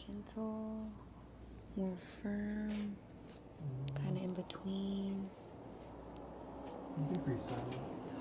gentle, more firm, kind of in between. You can be silent.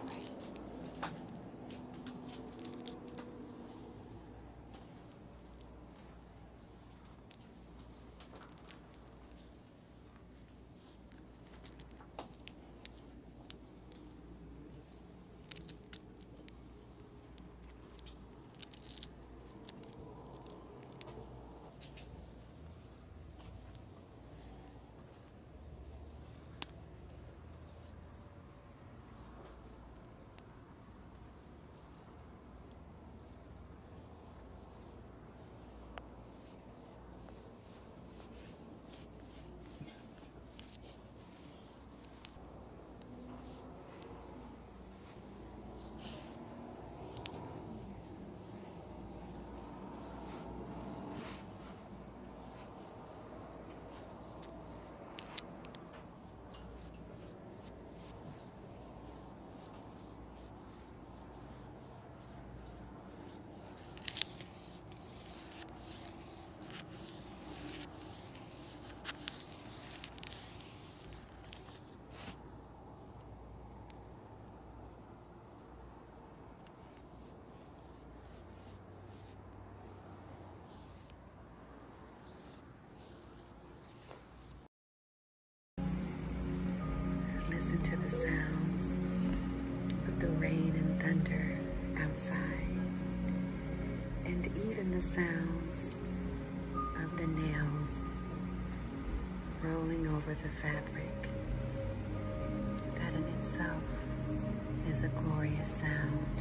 Listen to the sounds of the rain and thunder outside, and even the sounds of the nails rolling over the fabric. That in itself is a glorious sound.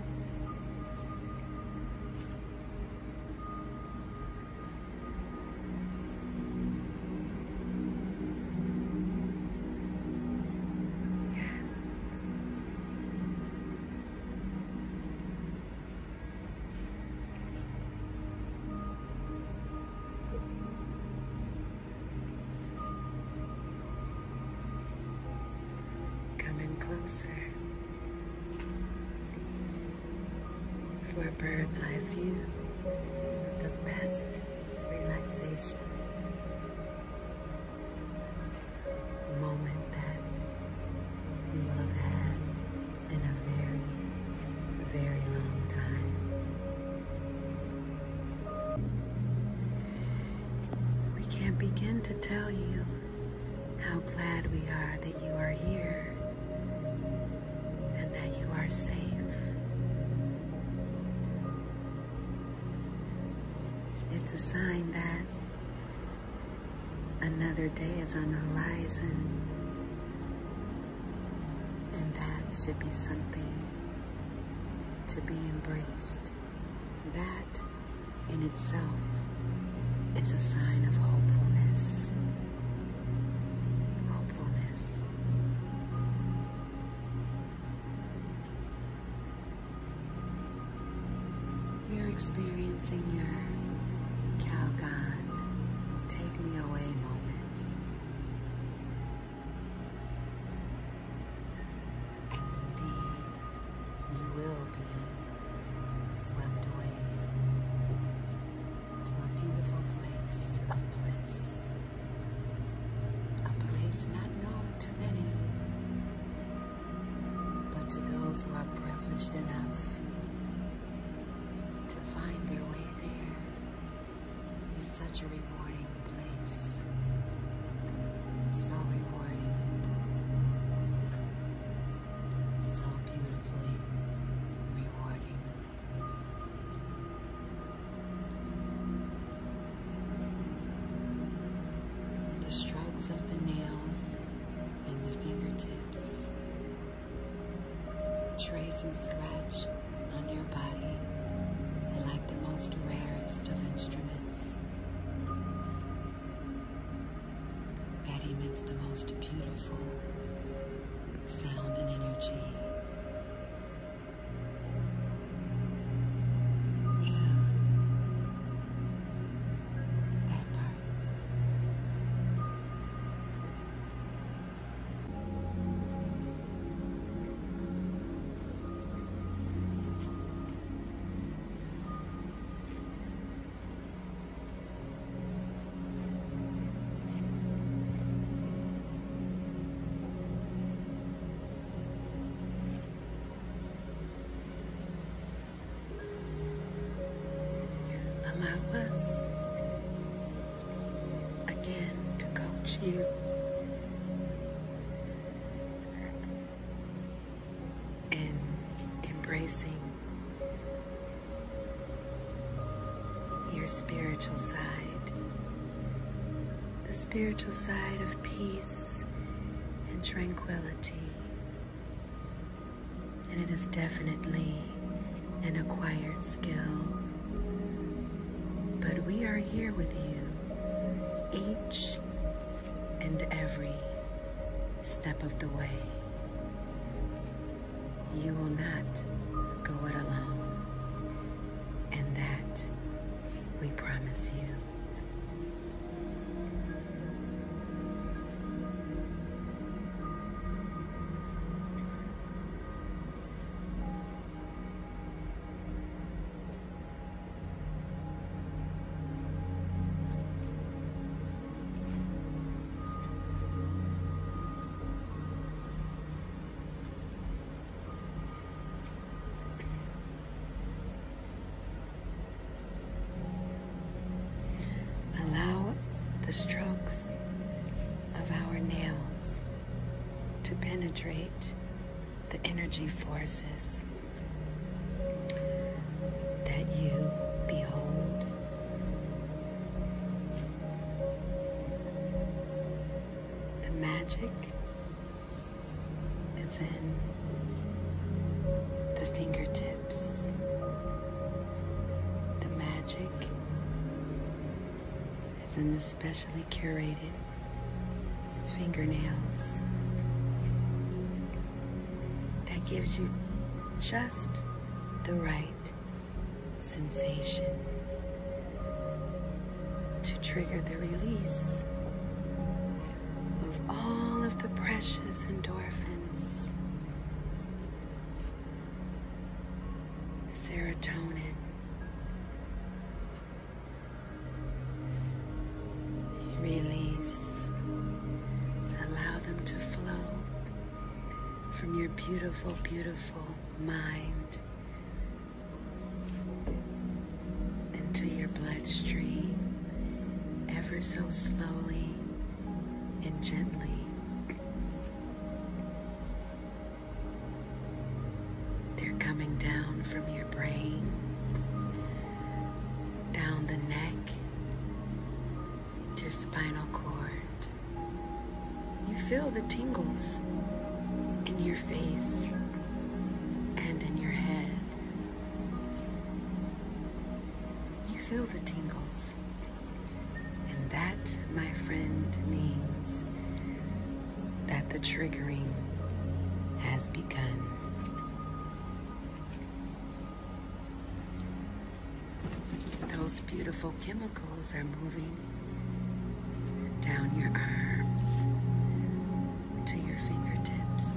Closer for a bird's eye view of the best relaxation moment that you will have had in a very, very long time. We can't begin to tell you how glad we are that you are here. Are safe. It's a sign that another day is on the horizon, and that should be something to be embraced. That in itself is a sign of hopefulness. You're experiencing your Calgon take me away moment. And indeed, you will be swept away to a beautiful place of bliss. A place not known to many, but to those who are privileged enough to find their way there is such a rewarding place. So rewarding. So beautifully rewarding. The strokes of the nails and the fingertips trace and scratch on your body like the most rarest of instruments that emits the most beautiful sound and energy. Yeah, that part. acknowledge you in embracing your spiritual side, the spiritual side of peace and tranquility. And it is definitely an acquired skill, but we are here with you each and every step of the way. You will not go it alone, and that we promise you. Allow the strokes of our nails to penetrate the energy forces that you behold. The magic is in the fingertips. The magic is in the specially curated fingernails that gives you just the right sensation to trigger the release of all of the precious endorphins, the serotonin, release. Allow them to flow from your beautiful, beautiful mind into your bloodstream, ever so slowly and gently. They're coming down from your brain, down the neck, to your spinal cord. You feel the tingles in your face and in your head. You feel the tingles. And that, my friend, means that the triggering has begun. Those beautiful chemicals are moving down your arms to your fingertips,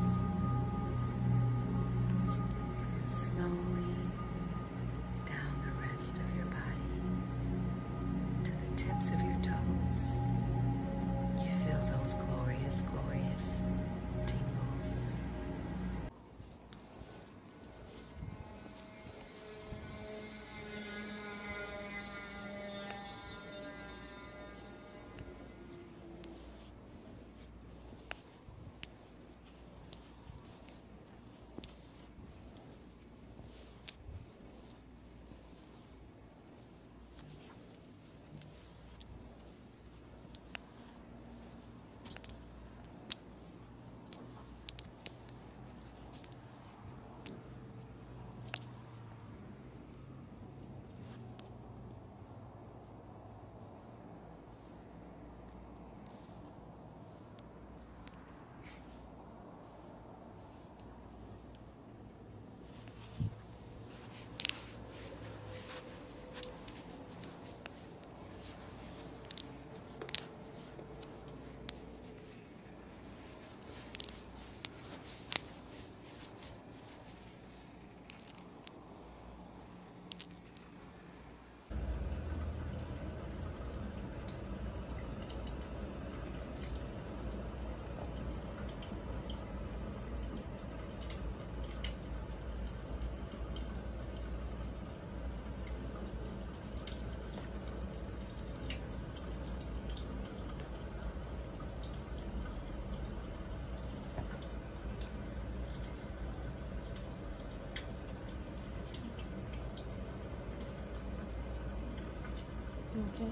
and slowly down the rest of your body to the tips of your toes. You feel those glorious, glorious tingles.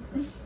Thank you.